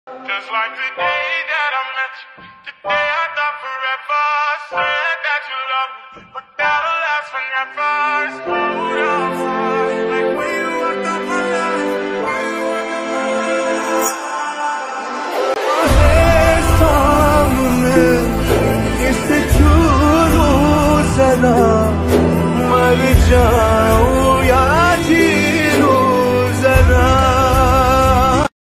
Just like the day that I met you, today I thought forever. Said that you love me, but that'll last forever. Slow down, fine, like when you walked out my life, when you walked out my life. सामने किस छू सदा मर जा